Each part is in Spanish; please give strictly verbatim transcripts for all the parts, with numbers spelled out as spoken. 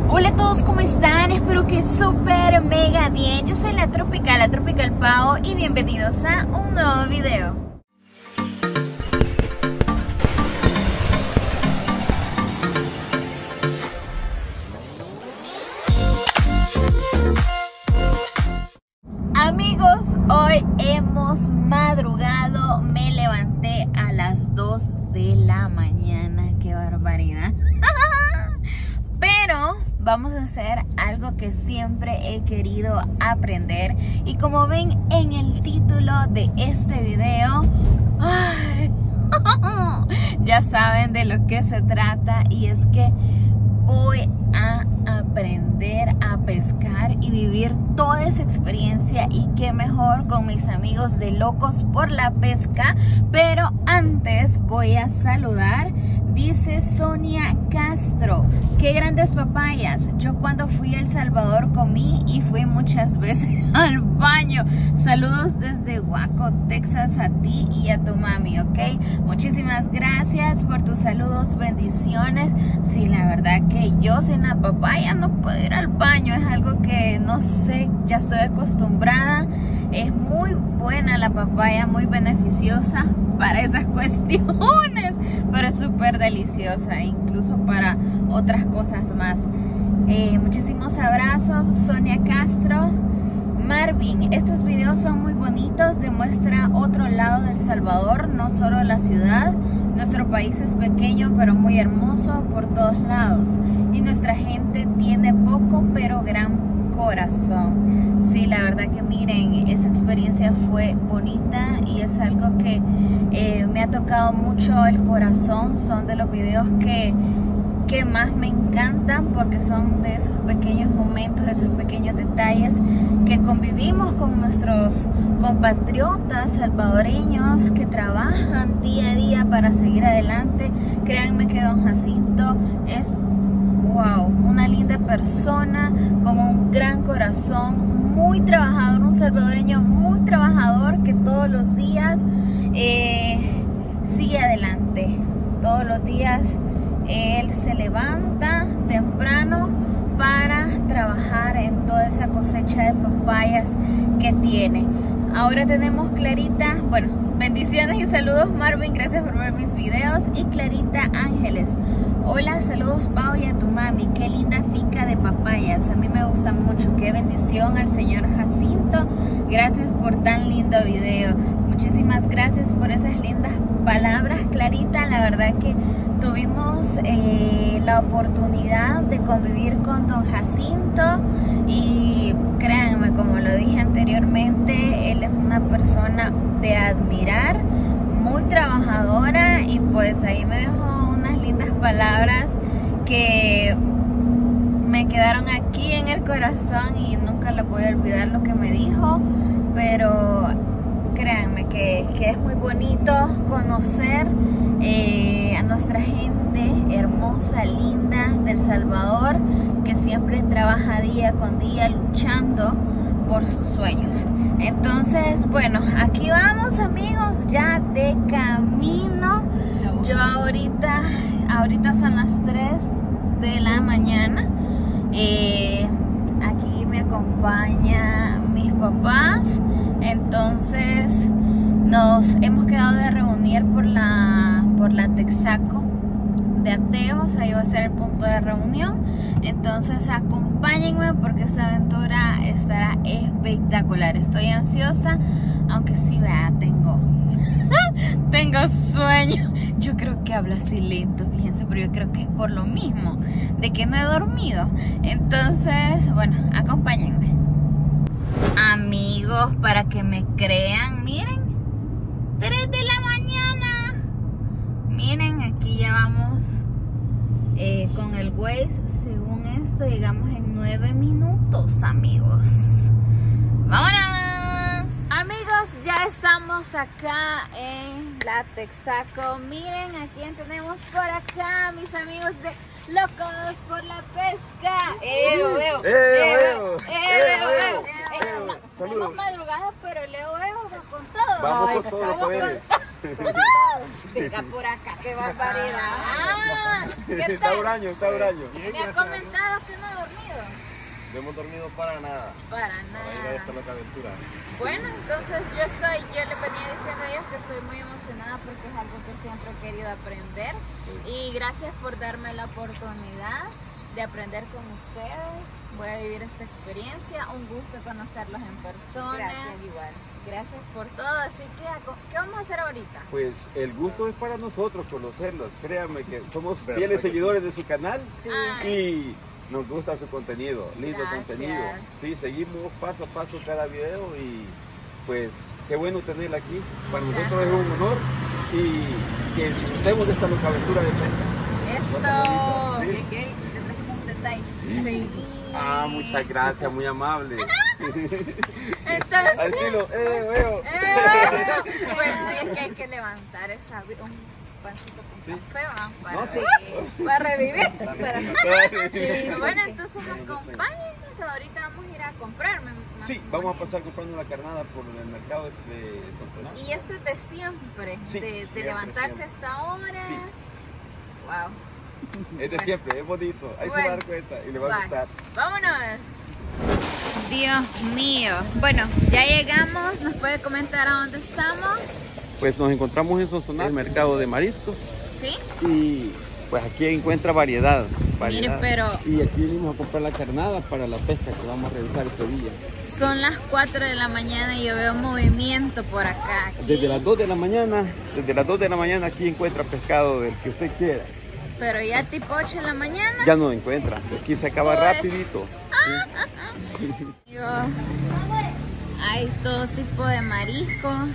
Hola a todos, ¿cómo están? Espero que súper mega bien. Yo soy la Tropical, la Tropical Pao, y bienvenidos a un nuevo video. Amigos, hoy hemos madrugado, me levanté a las dos de la mañana, qué barbaridad. Pero vamos a hacer algo que siempre he querido aprender, y como ven en el título de este video, ay, ya saben de lo que se trata, y es que voy a aprender a pescar y vivir toda esa experiencia, y qué mejor con mis amigos de Locos por la Pesca. Pero antes voy a saludar. Dice Sonia Castro: qué grandes papayas. Yo cuando fui a El Salvador comí y fui muchas veces al baño. Saludos desde Waco, Texas, a ti y a tu mami, ¿ok? Muchísimas gracias por tus saludos, bendiciones. Sí, la verdad que yo sin la papaya no puedo ir al baño. Es algo que no sé, ya estoy acostumbrada. Es muy buena la papaya, muy beneficiosa para esas cuestiones, pero es súper deliciosa, incluso para otras cosas más. Eh, muchísimos abrazos, Sonia Castro. Marvin: estos videos son muy bonitos, demuestra otro lado del Salvador, no solo la ciudad. Nuestro país es pequeño pero muy hermoso por todos lados, y nuestra gente tiene poco pero gran corazón. Sí, la verdad que miren, esa experiencia fue bonita y es algo que eh, me ha tocado mucho el corazón. Son de los videos que que más me encantan, porque son de esos pequeños momentos, esos pequeños detalles que convivimos con nuestros compatriotas salvadoreños que trabajan día a día para seguir adelante. Créanme que don Jacinto es wow, una linda persona con un gran corazón, muy trabajador, un salvadoreño muy trabajador que todos los días eh, sigue adelante. Todos los días él se levanta temprano para trabajar en toda esa cosecha de papayas que tiene. Ahora tenemos Clarita, bueno, bendiciones y saludos Marvin, gracias por ver mis videos. Y Clarita Ángeles: hola, saludos Pao y a tu mami, qué linda finca de papayas, a mí me gusta mucho, qué bendición al señor Jacinto, gracias por tan lindo video. Muchísimas gracias por esas lindas palabras, Clarita. La verdad que tuvimos eh, la oportunidad de convivir con don Jacinto, y créanme, como lo dije anteriormente, él es una persona de admirar, muy trabajadora, y pues ahí me dejó unas lindas palabras que me quedaron aquí en el corazón y nunca la voy a olvidar lo que me dijo. Pero créanme que, que es muy bonito conocer eh, a nuestra gente hermosa, linda del Salvador, que siempre trabaja día con día luchando por sus sueños. Entonces, bueno, aquí vamos amigos, ya de camino. Yo ahorita, ahorita son las tres de la mañana. Eh, aquí me acompaña mis papás. Entonces nos hemos quedado de reunir por la por la Texaco de ateos, ahí va a ser el punto de reunión. Entonces acompáñenme porque esta aventura estará espectacular. Estoy ansiosa, aunque sí, vea, tengo tengo sueño. Yo creo que hablo así lento, fíjense, pero yo creo que es por lo mismo de que no he dormido. Entonces, bueno, acompáñenme. Amigos, para que me crean, miren, tres de la mañana. Miren, aquí ya vamos eh, con el Waze. Según esto, llegamos en nueve minutos, amigos. ¡Vámonos! Amigos, ya estamos acá en la Texaco. Miren, ¿a quién tenemos por acá? Mis amigos de Locos por la Pesca. ¡Eh, veo! ¡Eh, veo! ¡Eh, veo! Hemos madrugado, pero Leo Veo va con todo. Vamos con todo, lo podemos. Venga por acá, qué barbaridad. Ah, ¿qué Está tal? huraño, está huraño. Me ha comentado que no ha dormido. No hemos dormido para nada. Para Para ir a nada. esta loca aventura. Bueno, entonces yo estoy, yo le venía diciendo a ellos que estoy muy emocionada porque es algo que siempre he querido aprender. Y gracias por darme la oportunidad de aprender con ustedes. Voy a vivir esta experiencia, un gusto conocerlos en persona. Gracias, igual. Gracias por todo, así que, ¿qué vamos a hacer ahorita? Pues el gusto es para nosotros conocerlos. Créanme que somos Verdad fieles que seguidores de su canal Ay. y nos gusta su contenido, lindo Gracias. contenido. Sí, seguimos paso a paso cada video y pues qué bueno tenerla aquí. Para nosotros Gracias. es un honor y que disfrutemos de esta loca aventura de pesca. ¡Eso! Sí. ¿Qué? Te trajimos un detalle. Sí. Ah, muchas gracias, muy amable. Entonces, Al kilo, eh, veo. eh, pues sí, es que hay que levantar esa, vi- un pancito con Sí. café, ¿va? Para, No, sí. para revivir. Sí. Bueno, entonces acompáñenos, ahorita vamos a ir a comprar. me- me- Sí, vamos a pasar comprando la carnada por el mercado de San Francisco. Y esto es de siempre, Sí, de, de siempre, levantarse siempre. a esta hora. Sí. Wow. Es de siempre, es bonito. Ahí se va a dar cuenta y le va a Bye. gustar. Vámonos. Dios mío. Bueno, ya llegamos. ¿Nos puede comentar a dónde estamos? Pues nos encontramos en Sonsonate, el mercado de mariscos, Sí. y pues aquí encuentra variedad, variedad. Mire, pero Y aquí venimos a comprar la carnada para la pesca que vamos a realizar este día. son las cuatro de la mañana y yo veo movimiento por acá. Aquí. Desde las dos de la mañana, desde las dos de la mañana aquí encuentra pescado del que usted quiera. Pero ya tipo ocho de la mañana. Ya no encuentra, aquí se acaba Uy. rapidito. Amigos, hay todo tipo de mariscos.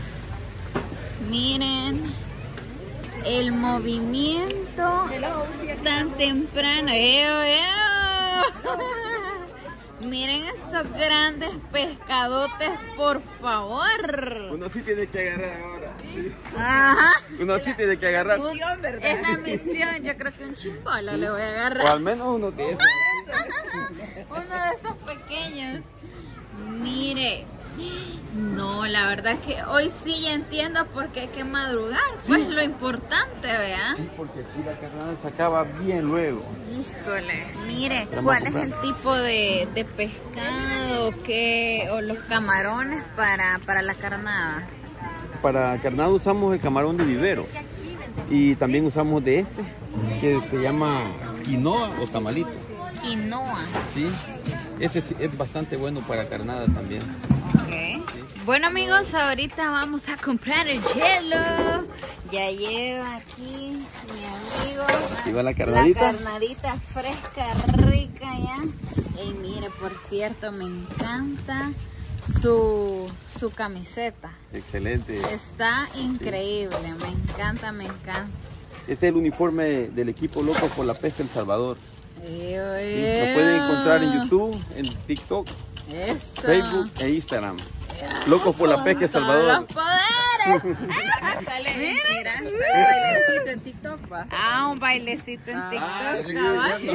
Miren el movimiento tan temprano. ¡Eo, eo! Miren estos grandes pescadotes, por favor. Uno sí tiene que agarrar ahora. Sí. Ajá. Uno sí tiene que agarrar. Es la misión. Yo creo que un chimbolo le voy a O agarrar. al menos uno de esos. Uno de esos pequeños. Mire. No, la verdad que hoy sí ya entiendo por qué hay que madrugar. Pues lo importante, ¿vea? Sí, porque si la carnada se acaba bien luego. Híjole. Mire, Vamos a ¿cuál es comprar. el tipo de, de pescado que, o los camarones para, para la carnada? Para carnada usamos el camarón de vivero y también usamos de este que se llama quinoa o tamalito. Quinoa. Sí, ese sí es bastante bueno para carnada también. Ok. Bueno amigos, ahorita vamos a comprar el hielo. Ya lleva aquí mi amigo Aquí va la la carnadita. carnadita fresca, rica ya. Y mire, por cierto, me encanta su, su camiseta. Excelente. Está increíble, me encanta, me encanta. Este es el uniforme del equipo Locos por la Pesca El Salvador. Eo, Sí, lo eo. pueden encontrar en YouTube, en TikTok, Eso. Facebook e Instagram. Locos por la Pesca El Con Salvador. todos los poderes. Sale, Mira, mira, mira. sale bailecito en TikTok, va. Ah, un bailecito en TikTok, cabal.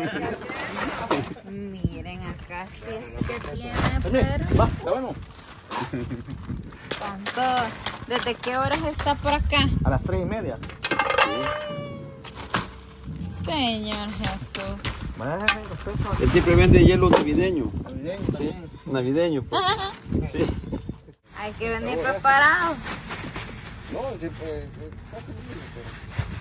Miren, acá sí es que tiene, pero Va, está bueno. con todo. ¿Desde qué horas está por acá? A las tres y media. Señor Jesús. Él siempre vende hielo navideño. Navideño Sí, también. navideño. Pues. Sí. Hay que venir preparado. No, sí, pues, eh, casi lo mismo, pero-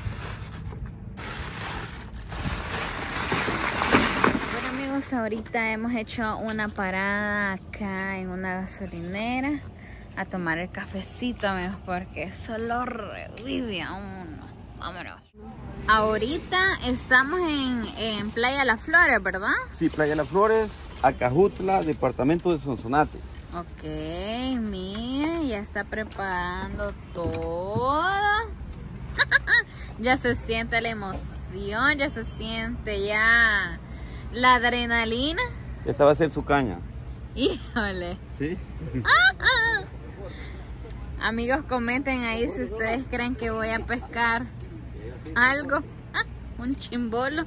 Bueno amigos, ahorita hemos hecho una parada acá en una gasolinera a tomar el cafecito, amigos, porque eso lo revive a uno. Vámonos. Ahorita estamos en, en Playa Las Flores, ¿verdad? Sí, Playa Las Flores, Acajutla, departamento de Sonsonate. Ok, miren, ya está preparando todo. Ya se siente la emoción, ya se siente ya la adrenalina. Esta va a ser su caña. Híjole. ¿Sí? Amigos, comenten ahí si ustedes creen que voy a pescar algo. Un chimbolo.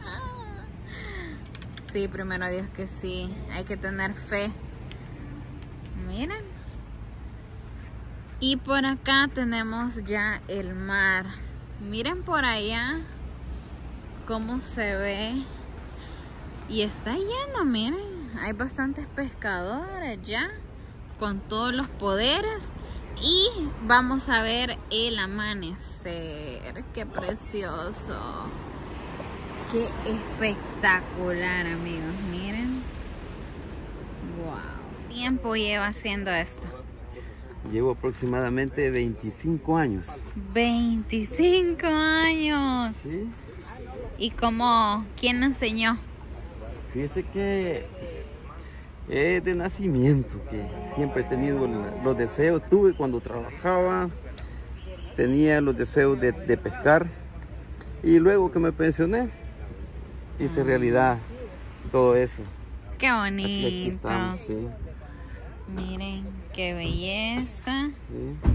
Sí, primero Dios que sí. Hay que tener fe. Miren. Y por acá tenemos ya el mar. Miren por allá cómo se ve. Y está lleno, miren. Hay bastantes pescadores ya con todos los poderes. Y vamos a ver el amanecer. Qué precioso. Qué espectacular, amigos. Miren. Wow. ¿Tiempo lleva haciendo esto? Llevo aproximadamente veinticinco años. veinticinco años. ¿Sí? ¿Y cómo? ¿Quién enseñó? Fíjese que es de nacimiento, que siempre he tenido los deseos. Tuve cuando trabajaba, tenía los deseos de, de pescar. Y luego que me pensioné, hice realidad todo eso. Qué Así que aquí bonito. estamos, sí. Miren, qué belleza. Sí.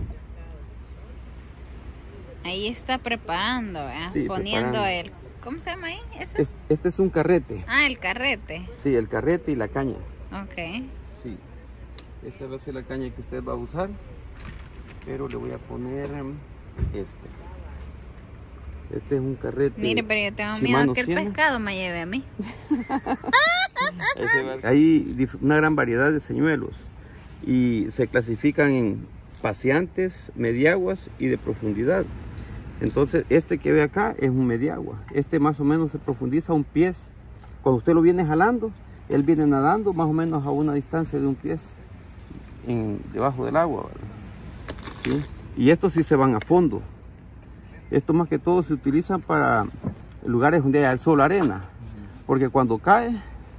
Ahí está preparando, ¿verdad? Sí, Poniendo preparando. el... ¿Cómo se llama ahí? ¿Ese? Es- Este es un carrete. Ah, el carrete. Sí, el carrete y la caña. Ok. Sí. Esta va a ser la caña que usted va a usar. Pero le voy a poner em, este. Este es un carrete. Mire, pero yo tengo Shimano miedo que el Siena. pescado me lleve a mí. Ese va- Hay dif- una gran variedad de señuelos y se clasifican en paseantes, mediaguas y de profundidad. Entonces este que ve acá es un mediagua. Este más o menos se profundiza a un pie. Cuando usted lo viene jalando, él viene nadando más o menos a una distancia de un pie en, debajo del agua, ¿verdad? ¿Sí? Y estos sí se van a fondo. Estos más que todo se utilizan para lugares donde hay sol, arena, porque cuando cae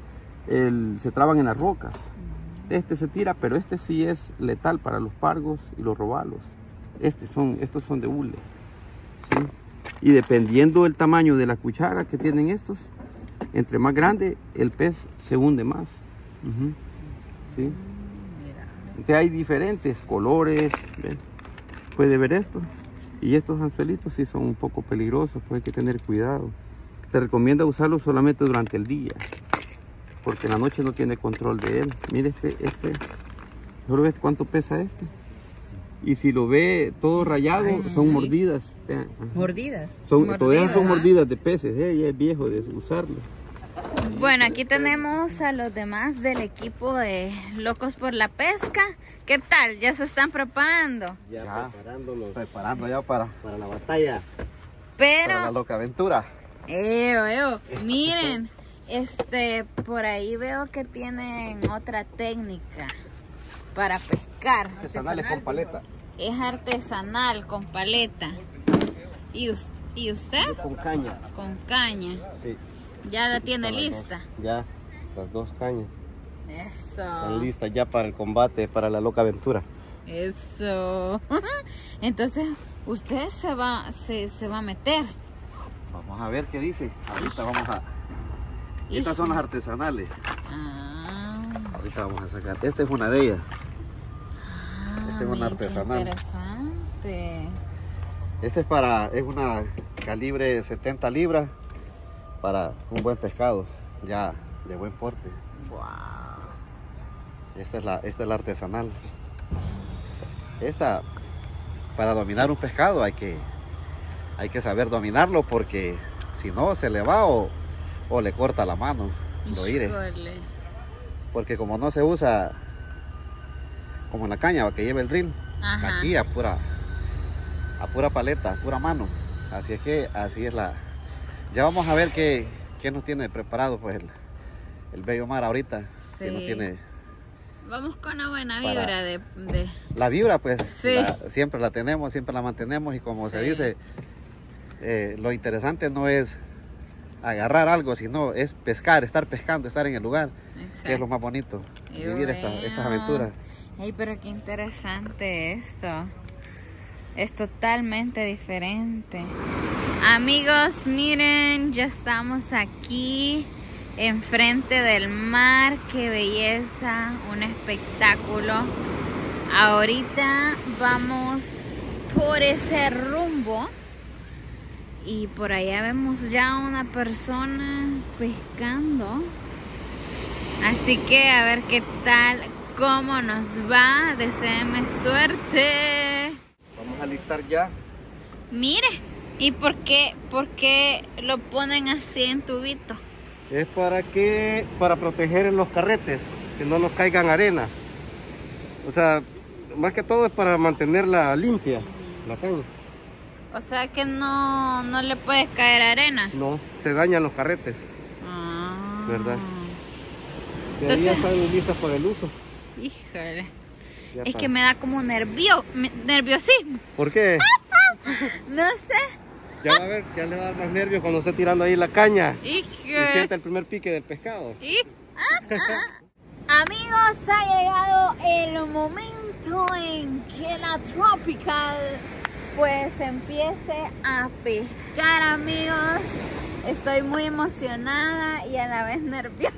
el- se traban en las rocas. Este se tira, pero este sí es letal para los pargos y los robalos. Este son, estos son de hule. ¿Sí? Y dependiendo del tamaño de la cuchara que tienen estos, entre más grande el pez se hunde más. Ujú. ¿Sí? Entonces hay diferentes colores. ¿Ven? Puede ver esto. Y estos anzuelitos sí son un poco peligrosos, pues hay que tener cuidado. Se recomienda usarlos solamente durante el día, porque en la noche no tiene control de él. Mire este, este, ¿solo ves cuánto pesa este? Y si lo ve todo rayado, son mordidas. Vean, ajá. Mordidas. Son, Mordidas, todavía son ajá. mordidas de peces, ¿eh? Ya es viejo de usarlo. Bueno, aquí tenemos a los demás del equipo de Locos por la Pesca. ¿Qué tal? ¿Ya se están preparando? Ya, Ya. preparándonos Preparando ya para, para la batalla. Pero... para la loca aventura. Eo, eo. Miren, este, por ahí veo que tienen otra técnica para pescar. Artesanales con paleta. Es artesanal, con paleta. ¿Y, us- ¿Y usted? Yo con caña. Con caña. Sí. Ya la tiene Para las lista. dos. Ya, las dos cañas. Están Eso. listas ya para el combate, para la loca aventura. Eso. Entonces, usted se va, se, se va a meter. Vamos a ver qué dice. Ahorita vamos a... Estas son las artesanales. Ah, Ahorita vamos a sacar. Esta es una de ellas. ah, Este es una mira, qué artesanal. interesante. Esta es para... Es una calibre setenta libras para un buen pescado. Ya de buen porte. Wow. Esta es la, esta es la artesanal. Esta, para dominar un pescado hay que, hay que saber dominarlo, porque si no se le va o, o le corta la mano. Lo iré. Híjole. Porque como no se usa como en la caña que lleva el reel, Ajá. aquí a pura, a pura paleta, a pura mano. Así es que así es la... Ya vamos a ver qué, qué nos tiene preparado pues el, el bello mar ahorita. Sí. Que nos tiene... Vamos con una buena Para- vibra de, de... La vibra, pues, Sí. la- siempre la tenemos, siempre la mantenemos, y como se Sí. dice, eh, lo interesante no es agarrar algo, sino es pescar, estar pescando, estar en el lugar, que es lo más bonito, Y vivir esta- bueno. estas aventuras. Ay, pero qué interesante esto. Es totalmente diferente. Amigos, miren, ya estamos aquí enfrente del mar. Qué belleza, un espectáculo. Ahorita vamos por ese rumbo y por allá vemos ya una persona pescando. Así que a ver qué tal, cómo nos va. Deséenme suerte. Vamos a listar ya. Mire, ¿y por qué, por qué lo ponen así en tubito? Es para que, para proteger en los carretes, que no nos caigan arena. O sea, más que todo es para mantenerla limpia, la caña. O sea que no, no le puede caer arena. No, se dañan los carretes, Ah. ¿verdad? Y Entonces- ahí ya están listas para el uso. Híjole. Ya Es para- que me da como nervio, me- nerviosismo. ¿Por qué? No sé. Ya va a ver, ya le va a dar más nervios cuando esté tirando ahí la caña y Híjole. sienta el primer pique del pescado. Y- Amigos, ha llegado el momento en que la Tropical pues empiece a pescar, amigos. Estoy muy emocionada y a la vez nerviosa.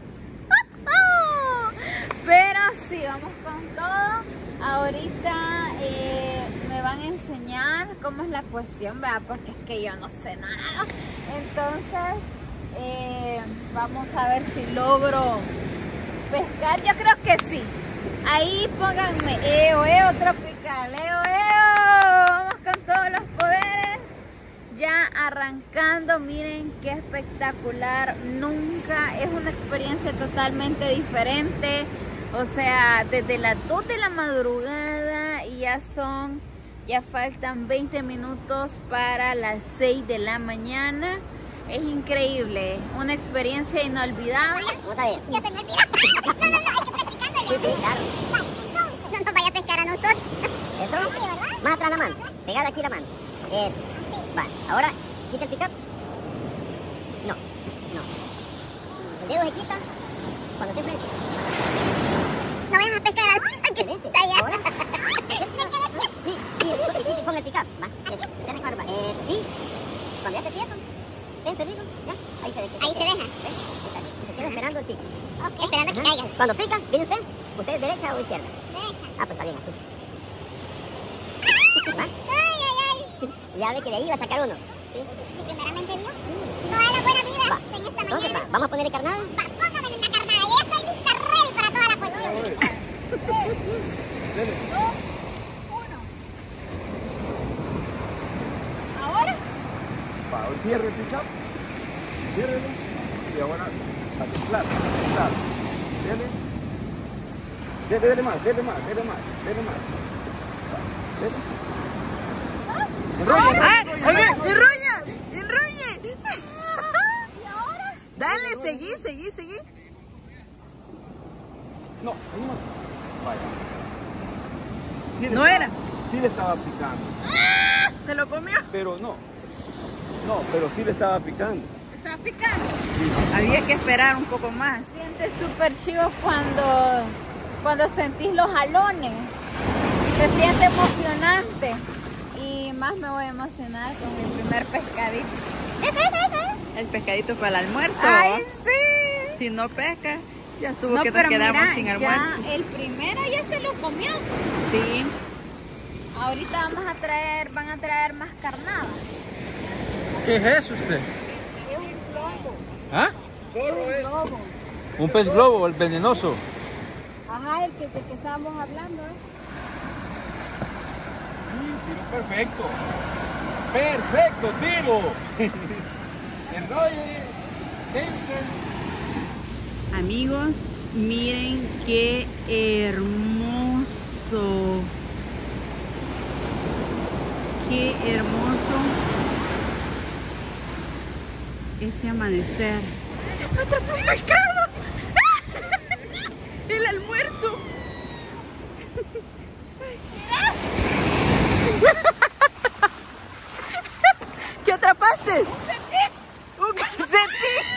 Pero sí, vamos con todo. Ahorita eh, me van a enseñar cómo es la cuestión, ¿verdad? Porque es que yo no sé nada. Entonces, eh, vamos a ver si logro pescar. Yo creo que sí. Ahí pónganme eo, eo, tropical, eo, eo. Vamos con todos los poderes. Ya arrancando, miren qué espectacular. Nunca, es una experiencia totalmente diferente. O sea, desde las dos de la madrugada y ya son, ya faltan veinte minutos para las seis de la mañana. Es increíble, una experiencia inolvidable. Vamos a ver. Ya se me olvidó. No, no, no, hay que practicarlo. Sí, sí, claro. Vale, entonces, no nos vaya a pescar a nosotros. Eso, sí, ¿verdad? Más atrás la mano. Pegada aquí la mano. Eso. Sí. Vale, ahora, quita el pick-up. No, no. El dedo se quita cuando esté frente. No vayas a pescar al que está allá. Ahora. Sí, sí, sí, ponga el pick-up. Va, eso. Tienes que armar. Eso, y cuando ya esté quieto, ten solito, ya, ahí se deja. Ahí se deja. ¿Ves? Exacto. Se queda esperando el pico. Ok. Esperando que caiga. Cuando pica, viene usted. ¿Usted es derecha o izquierda? Derecha. Ah, pues está bien, así. ¿Va? Ay, ay, ay. Y ya ve que de ahí va a sacar uno. ¿Sí? Y primeramente Dios. Toda la buena vida Va. en esta Entonces, mañana. va, vamos a ponerle carnada. Va, póngame en la carnada. Ya estoy lista, ready para toda la cuestión. Ahora, Pa, cierre el pick-up. Ciérrelo. Y ahora a teclar, a teclar. Dele. Dele, dele más, dele más, dele más, dele más. Va, dele. Enrolla. ¡Ah! ¡Oye! ¡Enrolla! ¡Enrolle! Dale, seguí, seguí, seguí. No, ahí no. Vaya. Sí le No estaba- era. Sí le estaba picando. ¿Se lo comió? Pero no. No, pero sí le estaba picando. está picando. Había que esperar un poco más. Siente súper chido cuando, cuando sentís los jalones. Se siente emocionante. Y más me voy a emocionar con mi primer pescadito. El pescadito para el almuerzo. ¡Ay, sí! Si no pesca, ya estuvo No, que nos pero quedamos mira, sin almuerzo. ya el primero ya se lo comió. Sí. Ahorita vamos a traer, van a traer más carnada. ¿Qué es eso usted? Es un globo. ¿Ah? Es un globo. Un pez globo, el venenoso. Ajá, el que, que, que estábamos hablando, ¿eh? Tiro perfecto. Perfecto, tiro. Enrolle. Tense. Amigos, miren qué hermoso. Qué hermoso ese amanecer. ¡Atrapó un pescado! ¡El almuerzo! ¿Qué atrapaste? ¡Un calcetín!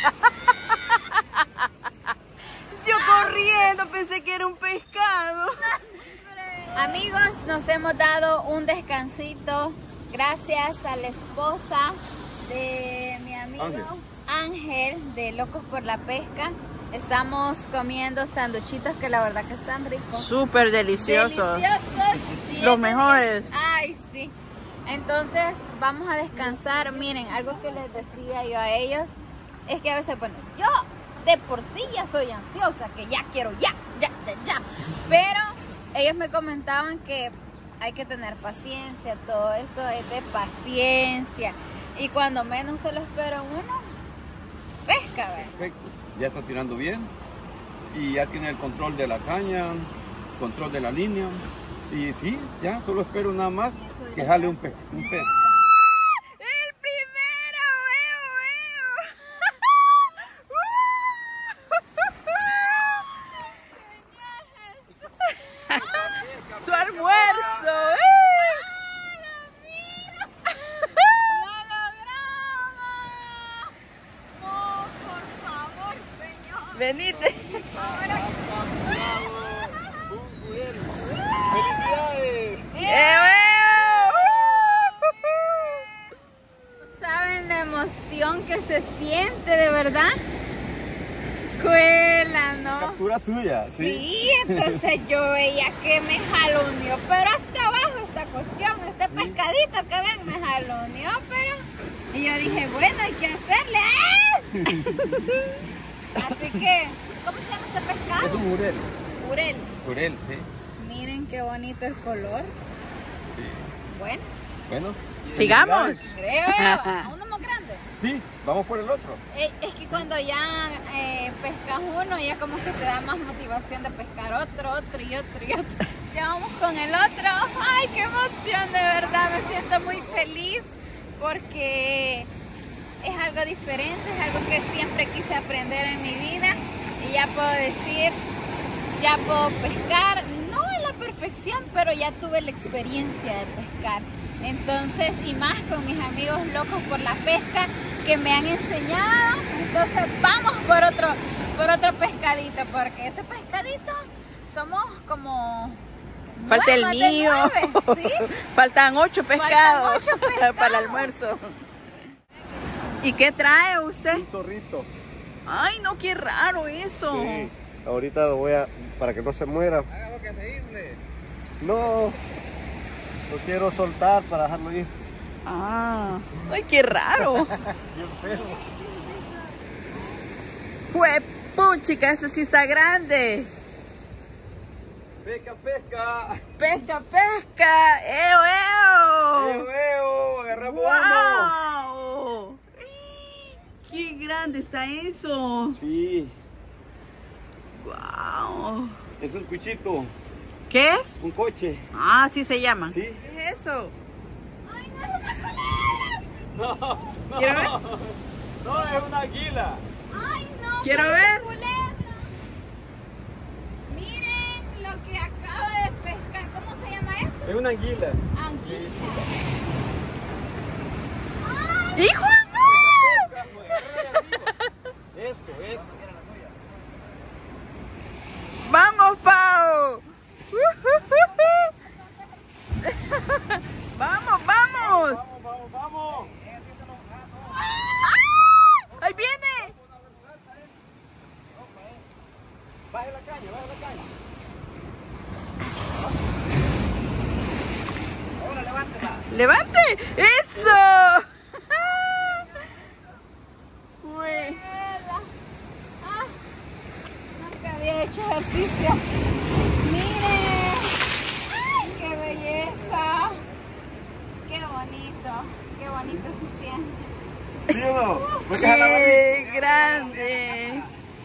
Yo corriendo pensé que era un pescado. Amigos, nos hemos dado un descansito gracias a la esposa de mi amigo Ángel. Ángel de Locos por la Pesca. Estamos comiendo sanduchitos que la verdad que están ricos. Súper deliciosos. Deliciosos. Sí, Los es- mejores. Ay, sí. Entonces vamos a descansar. Miren, algo que les decía yo a ellos es que a veces, bueno, yo de por sí ya soy ansiosa, que ya quiero, ya, ya, ya, ya. Pero ellos me comentaban que hay que tener paciencia, todo esto es de paciencia. Y cuando menos se lo espera uno, pesca, ¿ves? Perfecto, ya está tirando bien y ya tiene el control de la caña, control de la línea. Y sí, ya solo espero nada más que jale un pez. Un pez. ¡El primero! ¡Eo, eo! ¡Su almuerzo! ¡Lo logramos! ¡No, por favor, señor! Venite. ¡Felicidades! ¡Eo, ¿Saben la emoción que se siente de verdad? Cuela, ¿no? Captura suya, ¿sí? Sí, entonces yo veía que me jaloneó, pero hasta abajo esta cuestión, este Sí. pescadito que ven me jaloneó, pero... Y yo dije, bueno, hay que hacerle. ¡Ah! Así que, ¿cómo se llama este Es pescado? un jurel. Jurel. Jurel, sí. Miren qué bonito el color. Sí. Bueno, Bueno. Sigamos. creo, a uno más grande. Sí, vamos por el otro. Eh, Es que cuando ya eh, pescas uno, ya como que te da más motivación de pescar otro, otro y otro y otro. Ya vamos con el otro. ¡Ay, qué emoción! De verdad, me siento muy feliz porque es algo diferente, es algo que siempre quise aprender en mi vida y ya puedo decir, ya puedo pescar, no a la perfección, pero ya tuve la experiencia de pescar. Entonces, y más con mis amigos locos por la pesca que me han enseñado. Entonces vamos por otro, por otro pescadito, porque ese pescadito somos como Falta el nueve, más de mío. nueve, ¿sí? Faltan ocho pescados, ocho pescados. para el almuerzo. ¿Y qué trae usted? Un zorrito. Ay, no, qué raro eso. Sí. Ahorita lo voy a... para que no se muera. Hágalo que se infle. No. Lo quiero soltar para dejarlo ir. Ah, ay, qué raro. Bien feo. Juepuchica, ese sí está grande. Pesca, pesca. Pesca, pesca. ¡Eo, eo! ¡Eo, eo! ¡Agarramos uno! ¡Wow! ¡Qué grande está eso! Sí, ¡Wow! es un cuchito, ¿Qué es? un coche. Ah, sí se llama. Sí. ¿Qué es eso? No, no. ¿Quiero ver? No, es una anguila. Ay, no, Quiero parece ver. culebra. Miren lo que acaba de pescar. ¿Cómo se llama eso? Es una anguila. Anguila. ¡Hijo! Esto, esto. ¡Vamos, Pau! ¡Vamos, vamos! Vamos, vamos, vamos. ¡Ahí viene! Baje la caña, baje la caña. Ahora levántela. ¡Levante! ¡Eso! Uy. Ah, nunca había hecho ejercicio. Miren. ¡Ay, qué belleza! Qué bonito. Qué bonito se siente. ¿Sí o no? Pues que jala ¡Qué grande!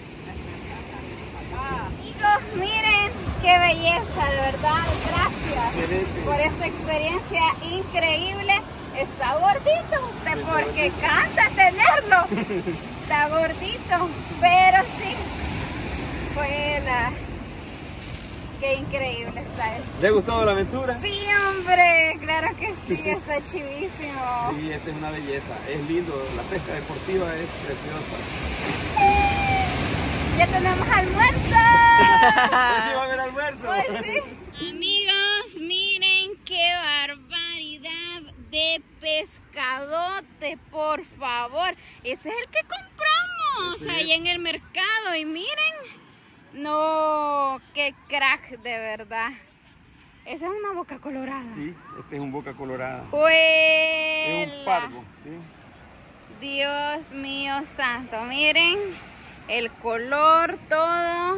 Amigos, miren qué belleza, de verdad. Gracias Excelente. por esta experiencia increíble. Está gordito usted porque cansa tenerlo. Está gordito, pero sí. Fue la... Qué increíble está esto. ¿Le ha gustado la aventura? Sí, hombre, claro que sí, está chivísimo. Sí, esta es una belleza. Es lindo. La pesca deportiva es preciosa. Ya tenemos almuerzo. Sí, va a haber almuerzo. Pues sí. Amigos, miren qué barbaridad de pescadote, por favor. Ese es el que compramos Sí. ahí en el mercado y miren. No, qué crack de verdad. Esa es una boca colorada. Sí, este es un boca colorada. Juela. Es un pargo, ¿sí? Dios mío santo, miren. el color, todo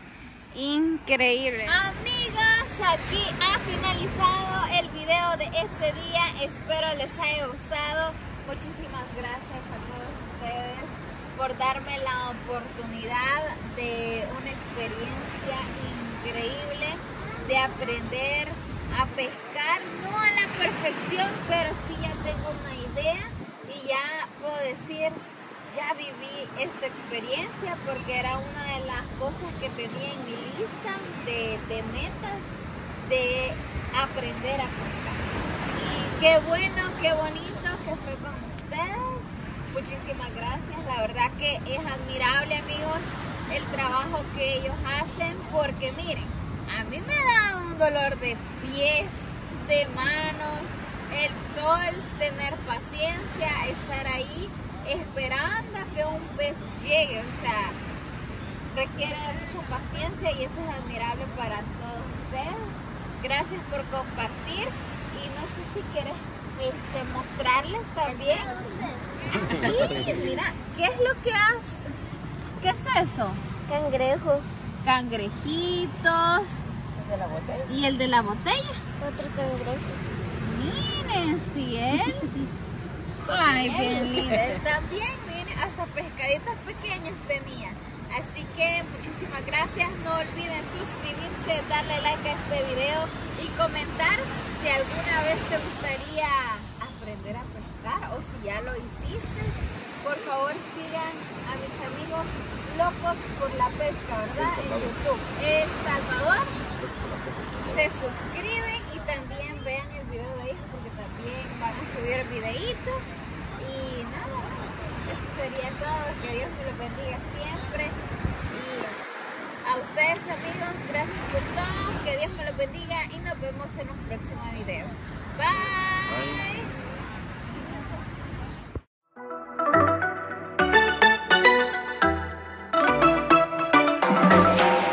increíble. Amigas, aquí ha finalizado el video de este día. Espero les haya gustado. Muchísimas gracias a todos ustedes por darme la oportunidad de una experiencia increíble de aprender a pescar, no a la perfección, pero sí ya tengo una idea y ya puedo decir, ya viví esta experiencia, porque era una de las cosas que tenía en mi lista de, de metas de aprender a pescar. Y qué bueno, qué bonito que fue con ustedes. Muchísimas gracias. La verdad que es admirable, amigos, el trabajo que ellos hacen, porque miren, a mí me da un dolor de pies, de manos, el sol, tener paciencia, estar ahí esperando a que un pez llegue. O sea, requiere mucha paciencia y eso es admirable para todos ustedes. Gracias por compartir y no sé si quieres este, mostrarles también. Y mira, ¿qué es lo que has? ¿Qué es eso? Cangrejo. Cangrejitos. ¿El de la botella? ¿Y el de la botella? Otro cangrejo. Miren, si él. Ay, bien lindo. Él también, miren, hasta pescaditos pequeños tenía. Así que muchísimas gracias. No olviden suscribirse, darle like a este video y comentar si alguna vez te gustaría aprender a pescar o si ya lo hiciste. Por favor, sigan a mis amigos Locos por la Pesca, ¿verdad? En YouTube. El Salvador. Se suscriben y también vean el video de ellos porque también van a subir videitos. Y nada, eso sería todo. Que Dios me los bendiga siempre. Y a ustedes, amigos, gracias por todo. Que Dios me los bendiga y nos vemos en un próximo video. Bye. Bye. Thank you.